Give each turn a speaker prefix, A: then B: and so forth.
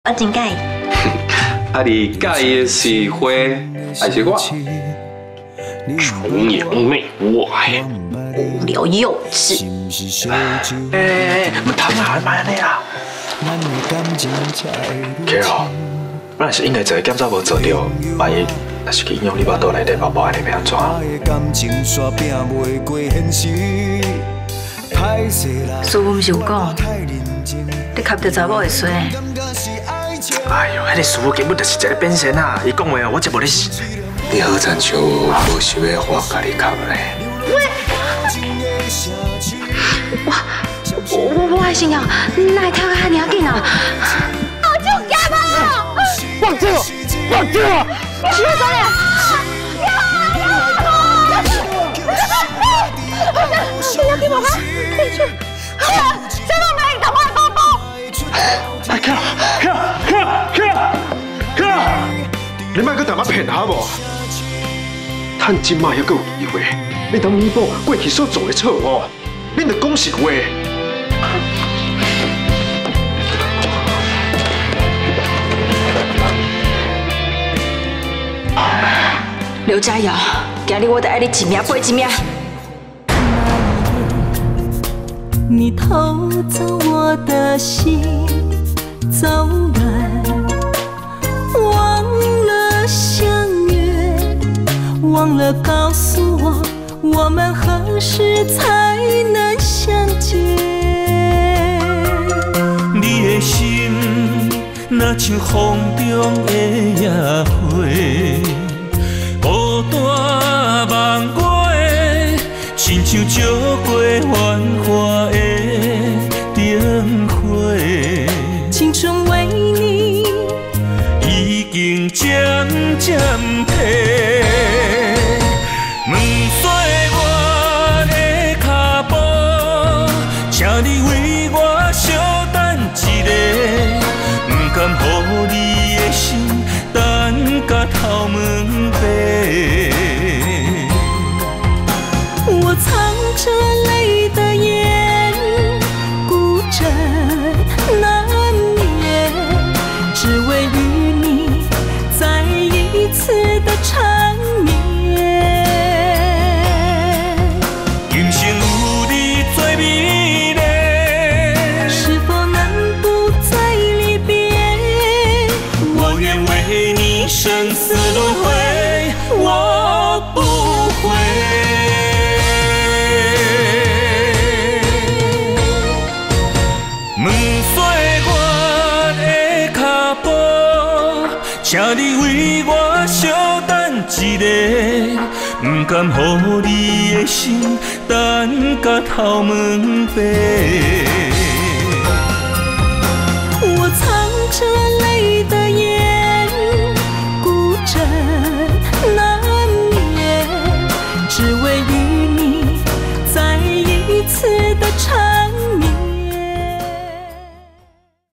A: 我真介意。
B: 啊，你介意的是花还是我？崇洋媚外，
A: 无聊幼稚。
C: 唔通啊，买安尼啦。Carol，咱是应该一个检查无做到，万一若是去影响你巴肚内底宝宝，安尼要安怎？
D: 师傅唔是有讲，你吸到查某的水。
C: 哎呦，迄个师傅根本就是一个变身啊！伊讲话我真无咧信。你好亲像无想要我甲你吸咧。
D: 我还想要，哪会跳到遐尔紧啊？
A: 好就干嘛？
E: 放弃我！放弃我！
A: 徐小姐，你要给我吗？可以去。千万不要打坏包包。
E: 哎，Carol，你莫搁当我骗下无？趁今嘛还阁有机会，你当弥补过去所做的错误，免得讲实话。
D: 刘佳瑶，今日我得爱你一命赔一命。
F: 你偷走我的心，走远，忘了相约，忘了告诉我们何时才能相见。
G: 你的心，若像风中的野花。孤单梦外，亲像照过繁华的灯火。
F: 青春为你
G: 已经渐渐褪，问碎我的脚步，请你为我稍等一下，不甘予你的心等甲头毛白。
F: 我藏着泪的眼，孤枕难眠，只为与你再一次的缠绵。
G: 今生有你最美丽，
F: 是否能不再离别？
G: 我愿为你生死轮回，我不悔。问碎我的脚步，请你为我稍等一下，不甘予你的心等甲头毛白。